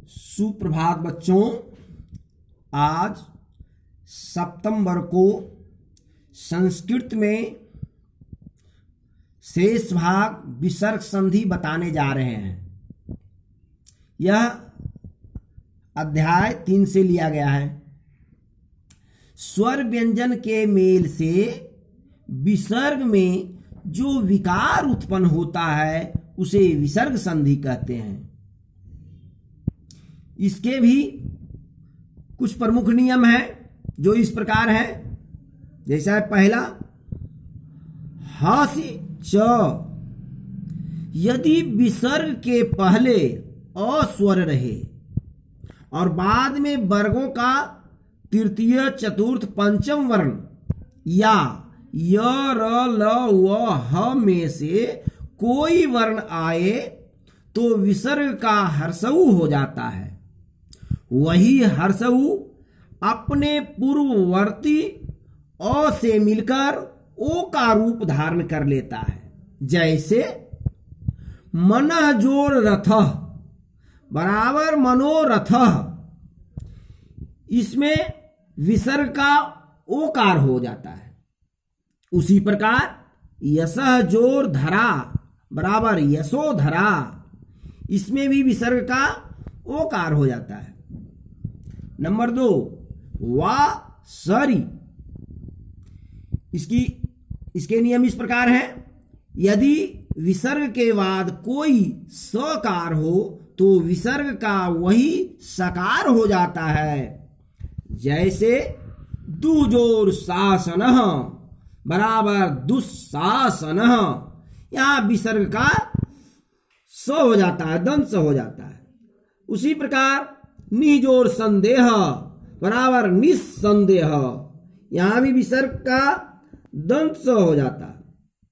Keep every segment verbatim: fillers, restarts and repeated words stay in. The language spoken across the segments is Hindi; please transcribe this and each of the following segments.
सुप्रभात बच्चों। आज सितंबर को संस्कृत में शेष भाग विसर्ग संधि बताने जा रहे हैं। यह अध्याय तीन से लिया गया है। स्वर व्यंजन के मेल से विसर्ग में जो विकार उत्पन्न होता है उसे विसर्ग संधि कहते हैं। इसके भी कुछ प्रमुख नियम हैं जो इस प्रकार है। जैसा है पहला, ह से च यदि विसर्ग के पहले अ स्वर रहे और बाद में वर्गों का तृतीय चतुर्थ पंचम वर्ण या य र ल व ह में से कोई वर्ण आए तो विसर्ग का हर्षऊ हो जाता है। वही हर्षऊ अपने पूर्ववर्ती अ से मिलकर ओ का रूप धारण कर लेता है। जैसे मनः जोर रथः बराबर मनोरथः, इसमें विसर्ग का ओकार हो जाता है। उसी प्रकार यशः जोर धरा बराबर यशोधरा, इसमें भी विसर्ग का ओकार हो जाता है। नंबर दो, वा सरी, इसकी इसके नियम इस प्रकार है। यदि विसर्ग के बाद कोई सकार हो तो विसर्ग का वही सकार हो जाता है। जैसे दुजोर शासन बराबर दुस्शासन, यहां विसर्ग का स हो जाता है, दंत स हो जाता है। उसी प्रकार निजोर संदेह बराबर निस्संदेह, यहां भी विसर्ग का दंत स हो जाता है।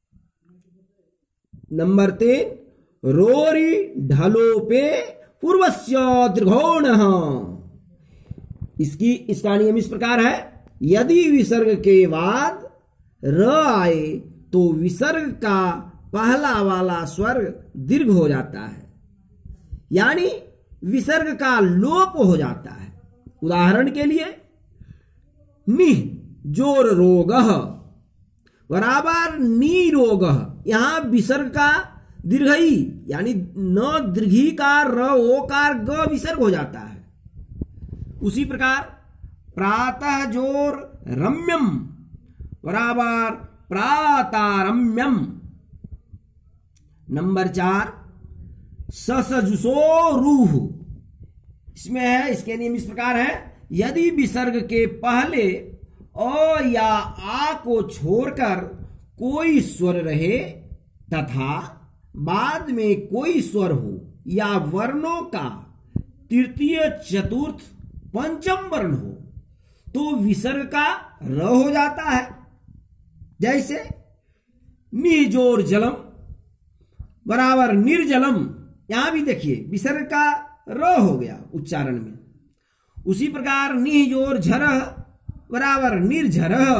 नंबर तीन, रोरी ढलोपे पूर्वस्य दीर्घोण, इसकी इसका नियम इस प्रकार है। यदि विसर्ग के बाद र आए तो विसर्ग का पहला वाला स्वर दीर्घ हो जाता है, यानी विसर्ग का लोप हो जाता है। उदाहरण के लिए निह जोर रोगः बराबर नीरोग, यहां विसर्ग का दीर्घई यानी न दीर्घीकार र ओकार ग विसर्ग हो जाता है। उसी प्रकार प्रातः जोर रम्यम बराबर प्रातारम्यम। नंबर चार, ससजुसो रूह, इसमें है, इसके नियम इस प्रकार है। यदि विसर्ग के पहले अ या आ को छोड़कर कोई स्वर रहे तथा बाद में कोई स्वर हो या वर्णों का तृतीय चतुर्थ पंचम वर्ण हो तो विसर्ग का र हो जाता है। जैसे निजोर जलम बराबर निर्जलम, यहां भी देखिए विसर्ग का र हो गया उच्चारण में। उसी प्रकार निजोर झरह बराबर निर्झरह।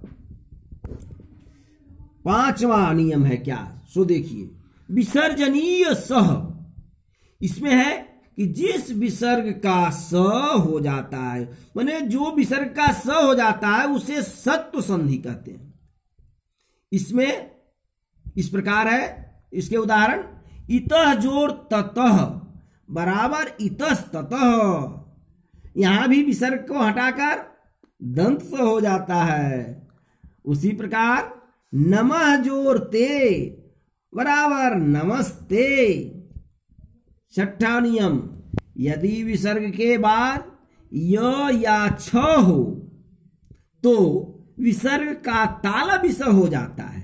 पांचवा नियम है क्या, सो देखिए, विसर्जनीय सह, इसमें है कि जिस विसर्ग का स हो जाता है, माने जो विसर्ग का स हो जाता है उसे सत्व संधि कहते हैं। इसमें इस प्रकार है, इसके उदाहरण इतः जोर ततः बराबर इतस्ततः, यहां भी विसर्ग को हटाकर दंत स हो जाता है। उसी प्रकार नमः जोर ते बराबर नमस्ते। छठा नियम, यदि विसर्ग के बाद य या छ हो तो विसर्ग का ताला विस हो जाता है।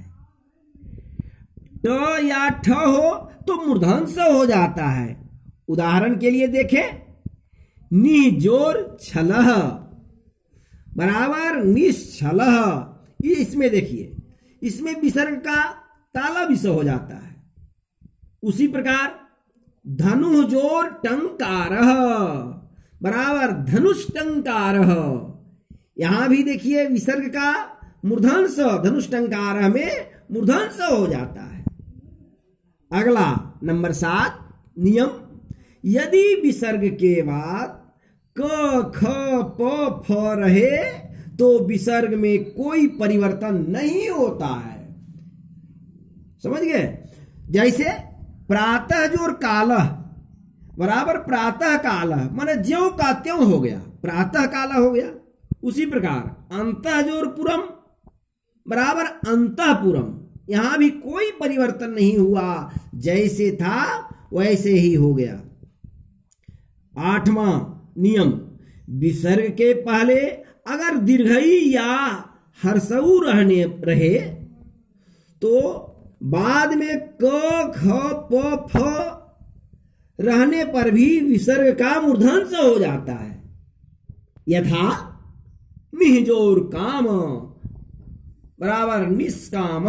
ट या ठ हो तो मूर्धन्य हो जाता है। उदाहरण के लिए देखें, निजोर छलह बराबर निश्छलह, ये इसमें देखिए, इसमें विसर्ग का ताला विस हो जाता है। उसी प्रकार धनु जोर टंकारः बराबर धनुष्टंकारः, यहां भी देखिए विसर्ग का मूर्धन्य धनुष्टंकारः में मूर्धन्य हो जाता है। अगला नंबर सात नियम, यदि विसर्ग के बाद क ख प फ रहे तो विसर्ग में कोई परिवर्तन नहीं होता है। समझ गए? जैसे प्रातः जोर कालह बराबर प्रातः कालह, माने ज्यों का त्यों हो गया, प्रातः कालह हो गया। उसी प्रकार अंतः जोर पुरम बराबर अंतःपुरम, यहां भी कोई परिवर्तन नहीं हुआ, जैसे था वैसे ही हो गया। आठवां नियम, विसर्ग के पहले अगर दीर्घई या हर्षऊ रहने रहे तो बाद में क ख प फ रहने पर भी विसर्ग का मूर्धन्य हो जाता है। यथा मिहजोर काम बराबर निष्काम,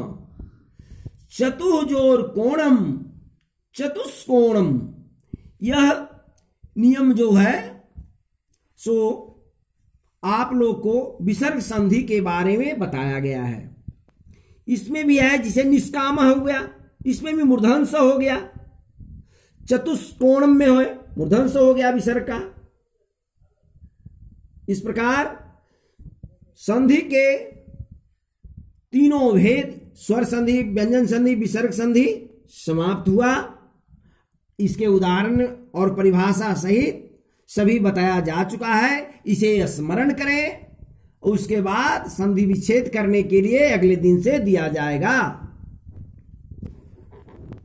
चतुर्जोर कोणम चतुष्कोणम। यह नियम जो है सो आप लोग को विसर्ग संधि के बारे में बताया गया है। इसमें भी है, जिसे निष्काम हो गया, इसमें भी मूर्धन्य हो गया। चतुष्कोणम में हो मूर्धन्य हो गया विसर्ग का। इस प्रकार संधि के तीनों भेद, स्वर संधि, व्यंजन संधि, विसर्ग संधि समाप्त हुआ। इसके उदाहरण और परिभाषा सहित सभी बताया जा चुका है। इसे स्मरण करें, उसके बाद संधि विच्छेद करने के लिए अगले दिन से दिया जाएगा।